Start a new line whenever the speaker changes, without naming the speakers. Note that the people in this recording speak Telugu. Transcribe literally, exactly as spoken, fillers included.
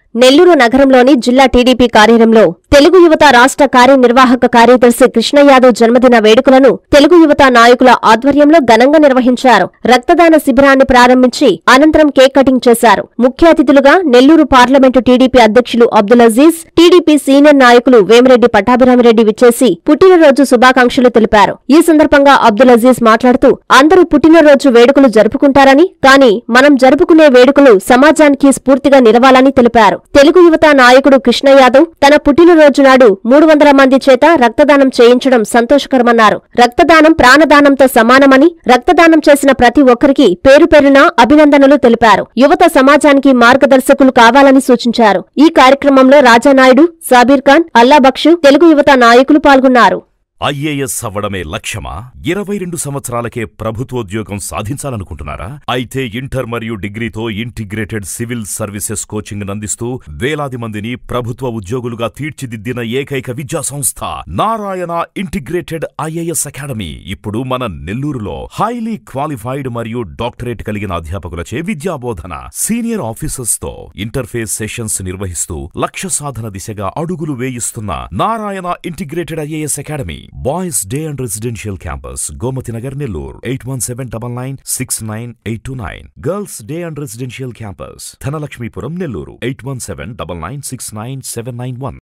నెల్లూరు నగరంలోని జిల్లా టీడీపీ కార్యాలయంలో తెలుగు యువత రాష్ట్ర కార్యనిర్వాహక కార్యదర్శి కృష్ణయాదవ్ జన్మదిన వేడుకలను తెలుగు యువత నాయకుల ఆధ్వర్యంలో ఘనంగా నిర్వహించారు. రక్తదాన శిబిరాన్ని ప్రారంభించి అనంతరం కేక్ కటింగ్ చేశారు. ముఖ్య అతిథులుగా నెల్లూరు పార్లమెంటు టీడీపీ అధ్యక్షులు అబ్దుల్ అజీజ్, టీడీపీ సీనియర్ నాయకులు వేమిరెడ్డి పట్టాభిరామిరెడ్డి విచ్చేసి పుట్టినరోజు శుభాకాంక్షలు తెలిపారు. ఈ సందర్భంగా అబ్దుల్ అజీజ్ మాట్లాడుతూ అందరూ పుట్టినరోజు వేడుకలు జరుపుకుంటారని, కానీ మనం జరుపుకునే వేడుకలు సమాజానికి స్ఫూర్తిగా నిలవాలని తెలిపారు. తెలుగు యువత నాయకుడు కృష్ణయాదవ్ తన పుట్టినరోజు నాడు మూడు వందల మంది చేత రక్తదానం చేయించడం సంతోషకరమన్నారు. రక్తదానం ప్రాణదానంతో సమానమని, రక్తదానం చేసిన ప్రతి ఒక్కరికి పేరు పేరున అభినందనలు తెలిపారు. యువత సమాజానికి మార్గదర్శకులు కావాలని సూచించారు. ఈ కార్యక్రమంలో రాజానాయుడు, సాబీర్ ఖాన్, అల్లాబక్షు, తెలుగు యువత నాయకులు పాల్గొన్నారు.
ఐఏఎస్ అవ్వడమే లక్ష్యమా? ఇరవై రెండు సంవత్సరాలకే ప్రభుత్వోద్యోగం సాధించాలనుకుంటున్నారా? అయితే ఇంటర్ మరియు డిగ్రీతో ఇంటిగ్రేటెడ్ సివిల్ సర్వీసెస్ కోచింగ్ అందిస్తూ వేలాది మందిని ప్రభుత్వ ఉద్యోగులుగా తీర్చిదిద్దిన ఏకైక విద్యా సంస్థ నారాయణ ఇంటిగ్రేటెడ్ ఐఏఎస్ అకాడమీ ఇప్పుడు మన నెల్లూరులో హైలీ క్వాలిఫైడ్ మరియు డాక్టరేట్ కలిగిన అధ్యాపకులచే విద్యాబోధన, సీనియర్ ఆఫీసర్స్ తో ఇంటర్ఫేస్ సెషన్స్ నిర్వహిస్తూ లక్ష్య సాధన దిశగా అడుగులు వేయిస్తున్న Narayana integrated IAS academy. Boys Day and Residential Campus, Gomati Nagar, Nellore, eight one seven nine nine six nine eight two nine. Girls Day and Residential Campus, Thanalakshmipuram, Nellore, eight one seven nine nine six nine seven nine one.